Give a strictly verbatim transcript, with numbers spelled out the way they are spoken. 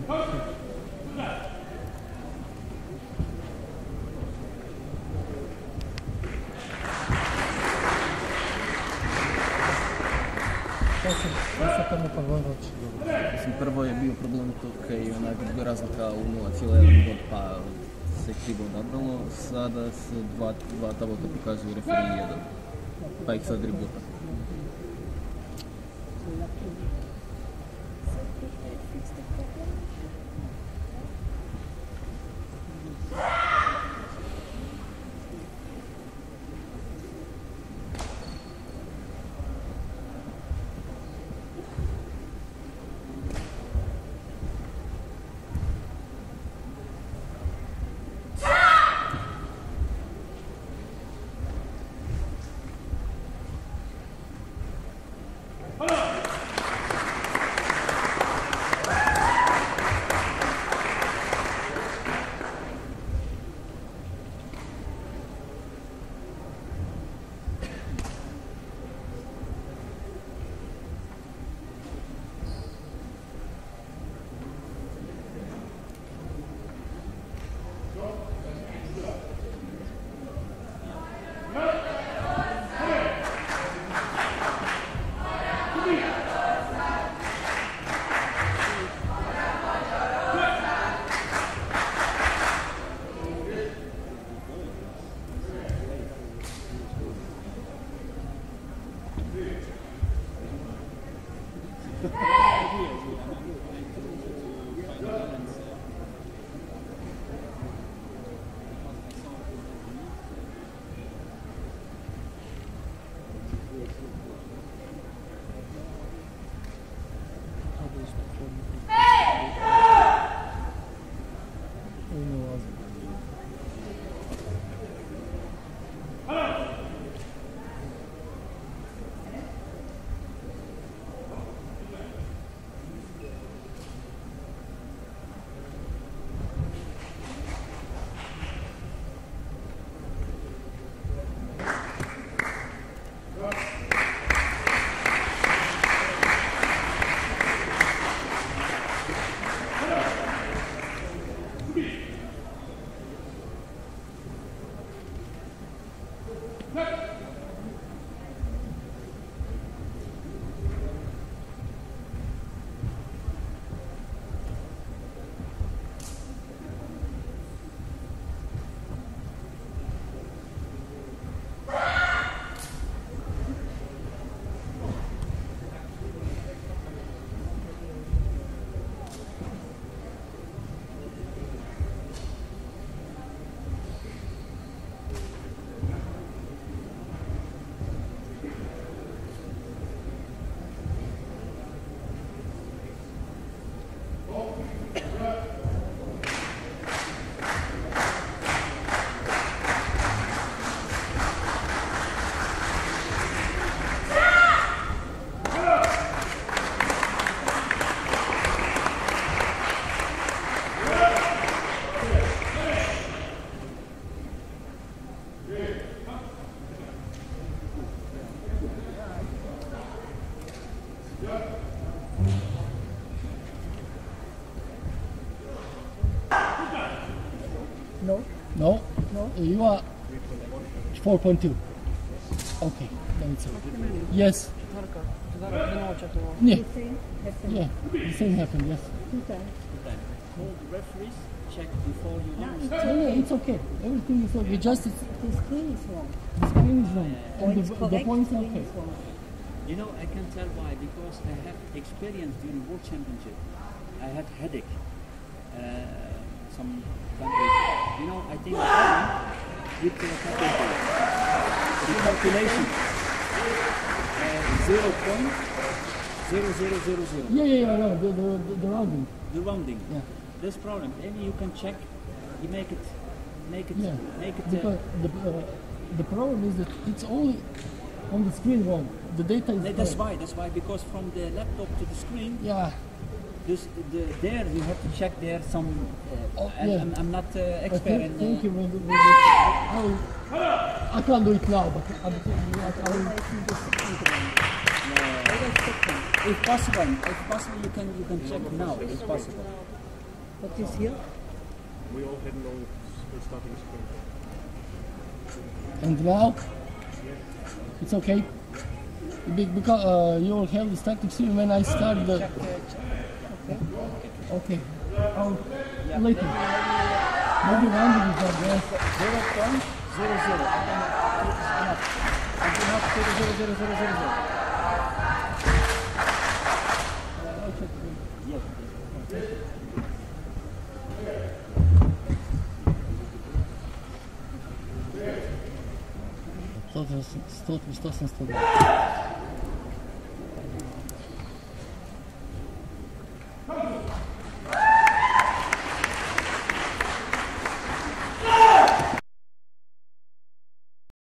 Mislim, prvo je bio problem to kaj je onak razlika u nula zarez jedan bod pa se krivo odabralo, sada se dva, dva tableta pokazuju referij jedan, pa ih sad rebuta. No? No? No? You are four point two. Okay, let me see. Yes. Yeah. The same happened Yeah. The same happened, yes. two times. Call the referees, check before you No, launch. it's Yeah, yeah, it's okay. Everything is okay. Just it's, the screen is wrong. the screen is wrong. Or And it's the, the correct, points are screen okay. is wrong. You know, I can tell why, because I have experience during World Championship. I had headache. Uh, some countries. You know, I think the problem with the calculation. The calculation. Uh, zero point zero zero zero zero. Yeah, yeah, yeah, no, the, the, the, the rounding. The rounding. Yeah. This problem. Maybe you can check. You make it. Make it. Yeah. Make it. Uh, Because the, uh, the problem is that it's only on the screen wrong. The data is that's correct. why. That's why. Because from the laptop to the screen. Yeah. This, the, there you have to check there some. Uh, Oh, I'm, yeah. I'm, I'm not uh, I expert think, in. thank Uh, you. With, with this. I, will, I can't do it now, but I, I, I will. If possible, if possible, you can you can check now. If possible. What is here? We all had no starting sprint. And now, it's okay. Be- Because uh, you will have the starting screen when I start the. Okay. I'll later. Maybe one is not there. Zero point zero zero. I do not zero zero zero zero zero zero. Yes. сто, сто, сто, сто, сто.